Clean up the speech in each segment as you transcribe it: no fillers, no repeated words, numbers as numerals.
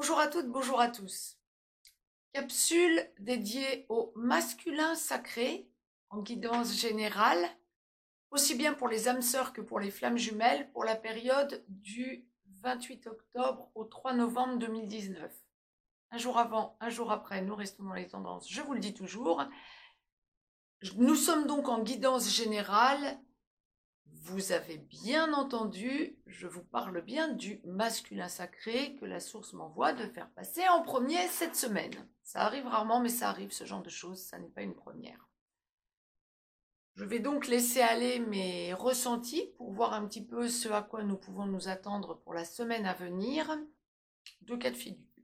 Bonjour à toutes, bonjour à tous. Capsule dédiée au masculin sacré en guidance générale, aussi bien pour les âmes sœurs que pour les flammes jumelles, pour la période du 28 octobre au 3 novembre 2019. Un jour avant, un jour après, nous restons dans les tendances, je vous le dis toujours. Nous sommes donc en guidance générale. Vous avez bien entendu, je vous parle bien du masculin sacré que la source m'envoie de faire passer en premier cette semaine. Ça arrive rarement, mais ça arrive, ce genre de choses, ça n'est pas une première. Je vais donc laisser aller mes ressentis pour voir un petit peu ce à quoi nous pouvons nous attendre pour la semaine à venir. Les deux cas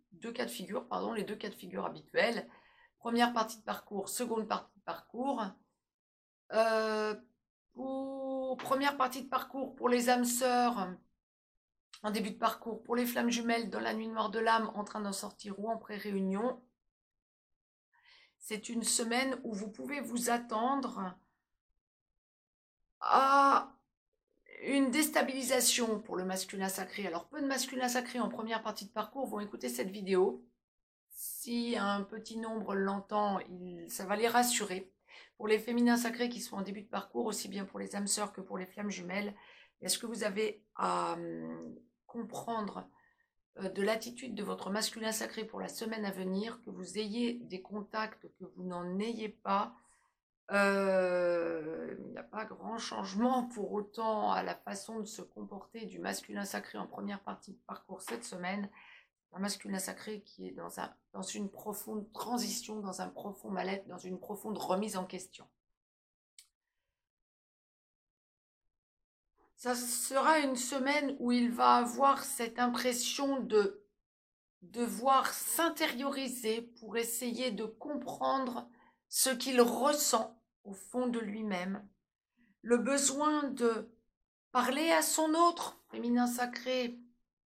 de figure habituels. Première partie de parcours, seconde partie de parcours. Première partie de parcours pour les âmes sœurs en début de parcours, pour les flammes jumelles dans la nuit noire de l'âme en train d'en sortir ou en pré-réunion. C'est une semaine où vous pouvez vous attendre à une déstabilisation pour le masculin sacré. Alors peu de masculins sacrés en première partie de parcours vont écouter cette vidéo. Si un petit nombre l'entend, ça va les rassurer. Pour les féminins sacrés qui sont en début de parcours, aussi bien pour les âmes sœurs que pour les flammes jumelles, est-ce que vous avez à comprendre de l'attitude de votre masculin sacré pour la semaine à venir, que vous ayez des contacts, que vous n'en ayez pas, il n'y a pas grand changement pour autant à la façon de se comporter du masculin sacré en première partie de parcours cette semaine. Un masculin sacré qui est dans une profonde transition, dans un profond mal-être, dans une profonde remise en question. Ça sera une semaine où il va avoir cette impression de devoir s'intérioriser pour essayer de comprendre ce qu'il ressent au fond de lui-même. Le besoin de parler à son autre, féminin sacré,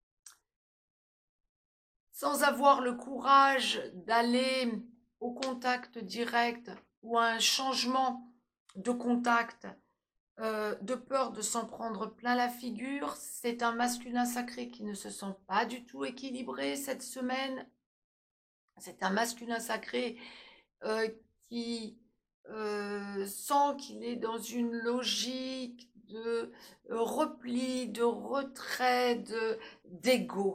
sans avoir le courage d'aller au contact direct ou à un changement de contact, de peur de s'en prendre plein la figure. C'est un masculin sacré qui ne se sent pas du tout équilibré cette semaine. C'est un masculin sacré qui sent qu'il est dans une logique de repli, de retrait, d'ego.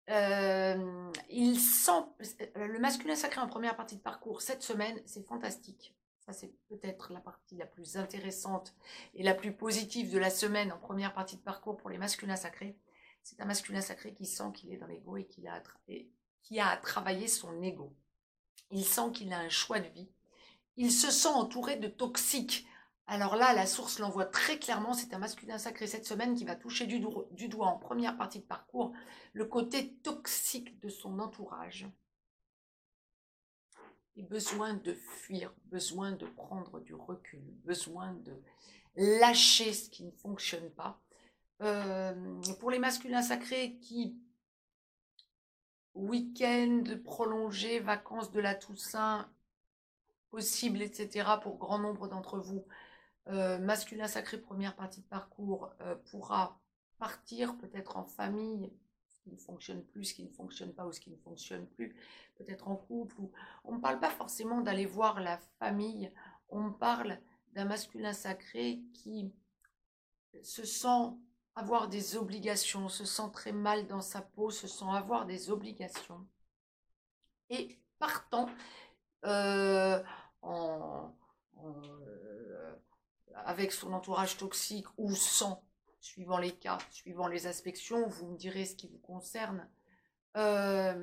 Il sent le masculin sacré en première partie de parcours cette semaine, c'est fantastique. Ça, c'est peut-être la partie la plus intéressante et la plus positive de la semaine en première partie de parcours pour les masculins sacrés. C'est un masculin sacré qui sent qu'il est dans l'ego et qui a à travailler son ego. Il sent qu'il a un choix de vie. Il se sent entouré de toxiques. Alors là, la source l'envoie très clairement, c'est un masculin sacré cette semaine qui va toucher du doigt en première partie de parcours le côté toxique de son entourage. Et besoin de fuir, besoin de prendre du recul, besoin de lâcher ce qui ne fonctionne pas. Pour les masculins sacrés qui, week-end prolongé, vacances de la Toussaint, possible, etc. pour grand nombre d'entre vous, masculin sacré première partie de parcours pourra partir peut-être en famille, ce qui ne fonctionne plus, ce qui ne fonctionne pas ou ce qui ne fonctionne plus, peut-être en couple. Ou on ne parle pas forcément d'aller voir la famille, on parle d'un masculin sacré qui se sent avoir des obligations, se sent très mal dans sa peau, se sent avoir des obligations. Et partant avec son entourage toxique ou sans, suivant les cas, suivant les inspections, vous me direz ce qui vous concerne, a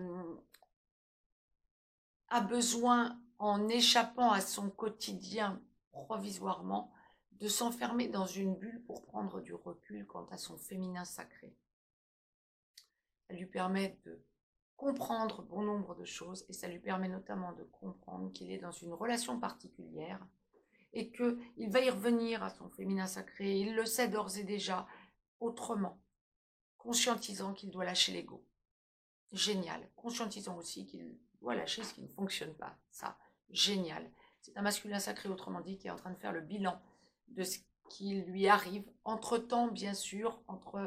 besoin, en échappant à son quotidien provisoirement, de s'enfermer dans une bulle pour prendre du recul quant à son féminin sacré. Ça lui permet de comprendre bon nombre de choses et ça lui permet notamment de comprendre qu'il est dans une relation particulière et qu'il va y revenir à son féminin sacré. Il le sait d'ores et déjà autrement, conscientisant qu'il doit lâcher l'ego. Génial. Conscientisant aussi qu'il doit lâcher ce qui ne fonctionne pas. Ça, génial. C'est un masculin sacré, autrement dit, qui est en train de faire le bilan de ce qui lui arrive. Entre-temps, bien sûr, entre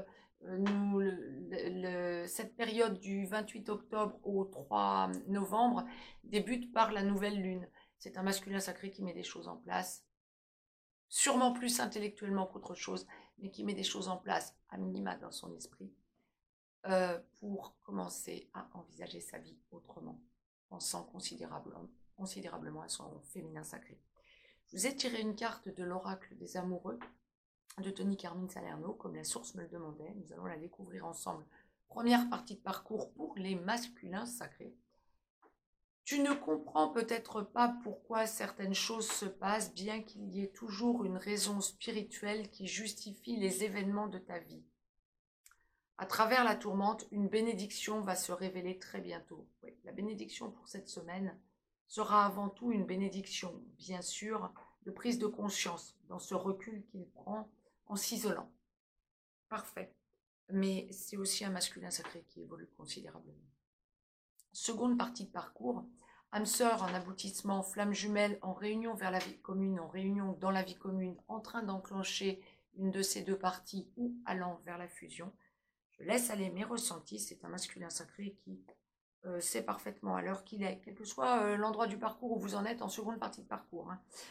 cette période du 28 octobre au 3 novembre débute par la nouvelle lune. C'est un masculin sacré qui met des choses en place, sûrement plus intellectuellement qu'autre chose, mais qui met des choses en place, à minima dans son esprit, pour commencer à envisager sa vie autrement, pensant considérablement à son féminin sacré. Je vous ai tiré une carte de l'oracle des amoureux de Tony Carmine Salerno, comme la source me le demandait. Nous allons la découvrir ensemble. Première partie de parcours pour les masculins sacrés. Tu ne comprends peut-être pas pourquoi certaines choses se passent, bien qu'il y ait toujours une raison spirituelle qui justifie les événements de ta vie. À travers la tourmente, une bénédiction va se révéler très bientôt. Oui, la bénédiction pour cette semaine sera avant tout une bénédiction, bien sûr, de prise de conscience dans ce recul qu'il prend en s'isolant. Parfait. Mais c'est aussi un masculin sacré qui évolue considérablement. Seconde partie de parcours, âme sœur en aboutissement, flamme jumelle en réunion vers la vie commune, en réunion dans la vie commune, en train d'enclencher une de ces deux parties ou allant vers la fusion. Je laisse aller mes ressentis, c'est un masculin sacré qui sait parfaitement à l'heure qu'il est, quel que soit l'endroit du parcours où vous en êtes en seconde partie de parcours.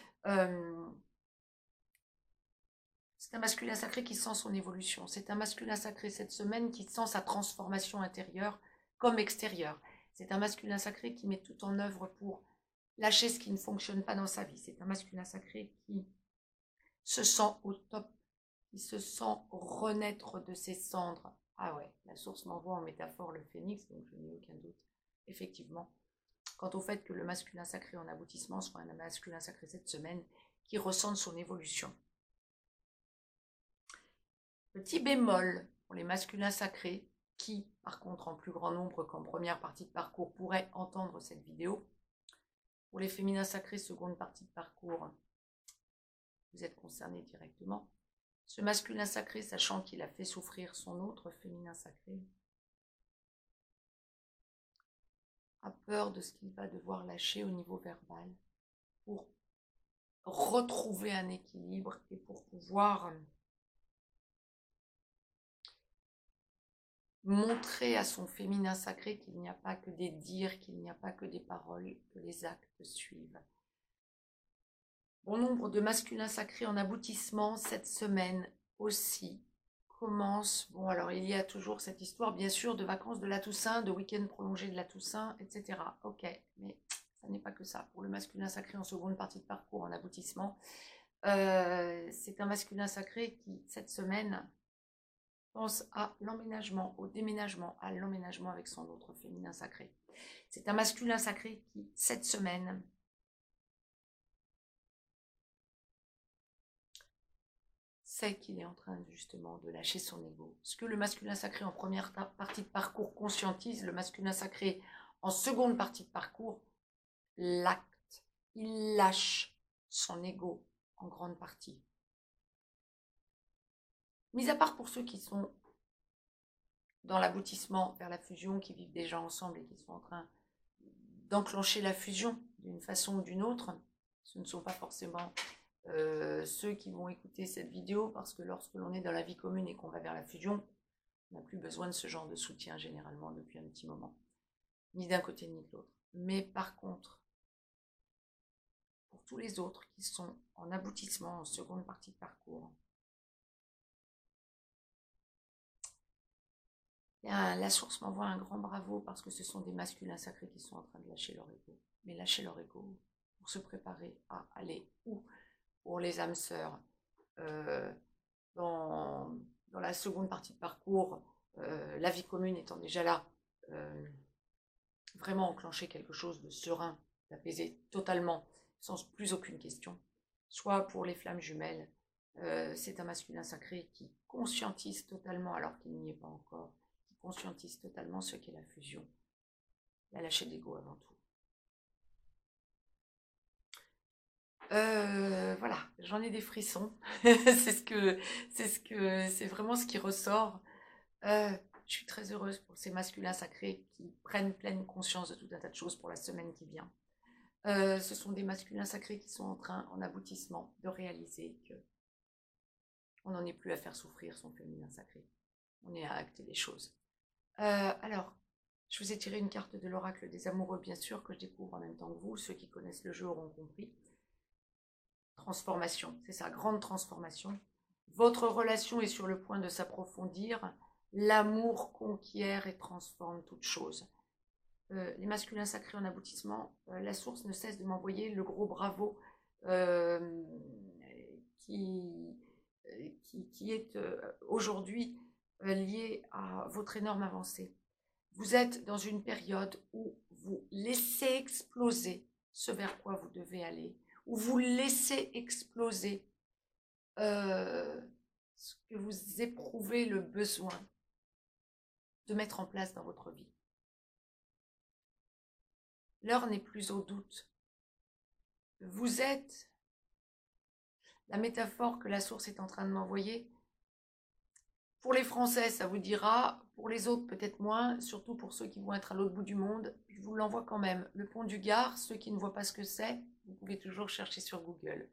C'est un masculin sacré qui sent son évolution. C'est un masculin sacré cette semaine qui sent sa transformation intérieure comme extérieure. C'est un masculin sacré qui met tout en œuvre pour lâcher ce qui ne fonctionne pas dans sa vie. C'est un masculin sacré qui se sent au top, qui se sent renaître de ses cendres. Ah ouais, la source m'envoie en métaphore le phénix, donc je n'ai aucun doute, effectivement, quant au fait que le masculin sacré en aboutissement soit un masculin sacré cette semaine qui ressente son évolution. Petit bémol pour les masculins sacrés qui, par contre, en plus grand nombre qu'en première partie de parcours, pourraient entendre cette vidéo. Pour les féminins sacrés, seconde partie de parcours, vous êtes concernés directement. Ce masculin sacré, sachant qu'il a fait souffrir son autre féminin sacré, a peur de ce qu'il va devoir lâcher au niveau verbal pour retrouver un équilibre et pour pouvoir montrer à son féminin sacré qu'il n'y a pas que des dires, qu'il n'y a pas que des paroles, que les actes suivent. Bon nombre de masculins sacrés en aboutissement cette semaine aussi commence. Bon, alors il y a toujours cette histoire, bien sûr, de vacances de la Toussaint, de week-end prolongé de la Toussaint, etc. Ok, mais ça n'est pas que ça. Pour le masculin sacré en seconde partie de parcours en aboutissement, c'est un masculin sacré qui, cette semaine, pense à l'emménagement, au déménagement, à l'emménagement avec son autre féminin sacré. C'est un masculin sacré qui, cette semaine, sait qu'il est en train justement de lâcher son ego. Ce que le masculin sacré en première partie de parcours conscientise, le masculin sacré en seconde partie de parcours l'acte. Il lâche son ego en grande partie. Mis à part pour ceux qui sont dans l'aboutissement vers la fusion, qui vivent déjà ensemble et qui sont en train d'enclencher la fusion d'une façon ou d'une autre, ce ne sont pas forcément ceux qui vont écouter cette vidéo, parce que lorsque l'on est dans la vie commune et qu'on va vers la fusion, on n'a plus besoin de ce genre de soutien généralement depuis un petit moment, ni d'un côté ni de l'autre. Mais par contre, pour tous les autres qui sont en aboutissement, en seconde partie de parcours, bien, la source m'envoie un grand bravo parce que ce sont des masculins sacrés qui sont en train de lâcher leur ego. Mais lâcher leur ego pour se préparer à aller où? Pour les âmes sœurs, dans la seconde partie de parcours, la vie commune étant déjà là, vraiment enclencher quelque chose de serein, d'apaisé totalement, sans plus aucune question. Soit pour les flammes jumelles, c'est un masculin sacré qui conscientise totalement, alors qu'il n'y est pas encore, qui conscientise totalement ce qu'est la fusion, la lâcher d'ego avant tout. Voilà, j'en ai des frissons. C'est vraiment ce qui ressort. Je suis très heureuse pour ces masculins sacrés qui prennent pleine conscience de tout un tas de choses pour la semaine qui vient. Ce sont des masculins sacrés qui sont en train, en aboutissement, de réaliser que on n'en est plus à faire souffrir son féminin sacré. On est à acter les choses. Alors, je vous ai tiré une carte de l'oracle des amoureux, bien sûr, que je découvre en même temps que vous. Ceux qui connaissent le jeu auront compris. Transformation, c'est ça, grande transformation. Votre relation est sur le point de s'approfondir. L'amour conquiert et transforme toute chose. Les masculins sacrés en aboutissement, la source ne cesse de m'envoyer le gros bravo qui est aujourd'hui lié à votre énorme avancée. Vous êtes dans une période où vous laissez exploser ce vers quoi vous devez aller, où vous laissez exploser ce que vous éprouvez le besoin de mettre en place dans votre vie. L'heure n'est plus au doute. Vous êtes la métaphore que la source est en train de m'envoyer. Pour les Français, ça vous dira. Pour les autres, peut-être moins. Surtout pour ceux qui vont être à l'autre bout du monde. Je vous l'envoie quand même. Le pont du Gard, ceux qui ne voient pas ce que c'est, vous pouvez toujours chercher sur Google.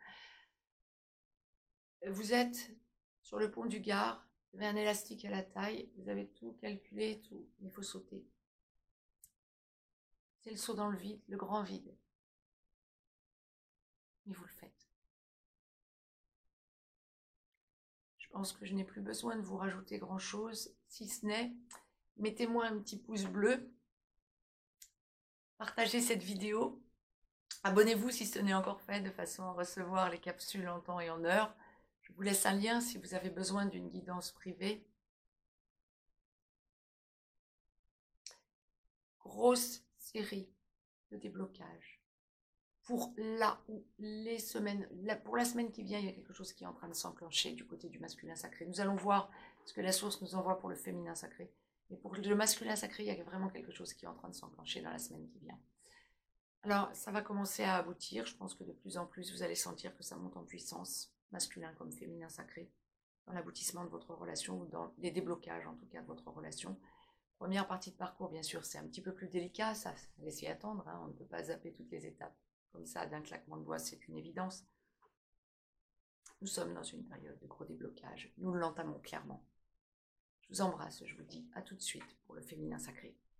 Vous êtes sur le pont du Gard. Vous avez un élastique à la taille. Vous avez tout calculé, tout. Il faut sauter. C'est le saut dans le vide, le grand vide. Mais vous le faites. Je pense que je n'ai plus besoin de vous rajouter grand-chose, si ce n'est, mettez-moi un petit pouce bleu, partagez cette vidéo, abonnez-vous si ce n'est encore fait, de façon à recevoir les capsules en temps et en heure. Je vous laisse un lien si vous avez besoin d'une guidance privée. Grosse série de déblocage. Pour pour la semaine qui vient, il y a quelque chose qui est en train de s'enclencher du côté du masculin sacré. Nous allons voir ce que la source nous envoie pour le féminin sacré. Mais pour le masculin sacré, il y a vraiment quelque chose qui est en train de s'enclencher dans la semaine qui vient. Alors, ça va commencer à aboutir. Je pense que de plus en plus, vous allez sentir que ça monte en puissance, masculin comme féminin sacré, dans l'aboutissement de votre relation, ou dans les déblocages en tout cas de votre relation. Première partie de parcours, bien sûr, c'est un petit peu plus délicat, ça fallait s'y attendre, hein, on ne peut pas zapper toutes les étapes. Comme ça, d'un claquement de doigts, c'est une évidence. Nous sommes dans une période de gros déblocage. Nous l'entamons clairement. Je vous embrasse, je vous dis à tout de suite pour le féminin sacré.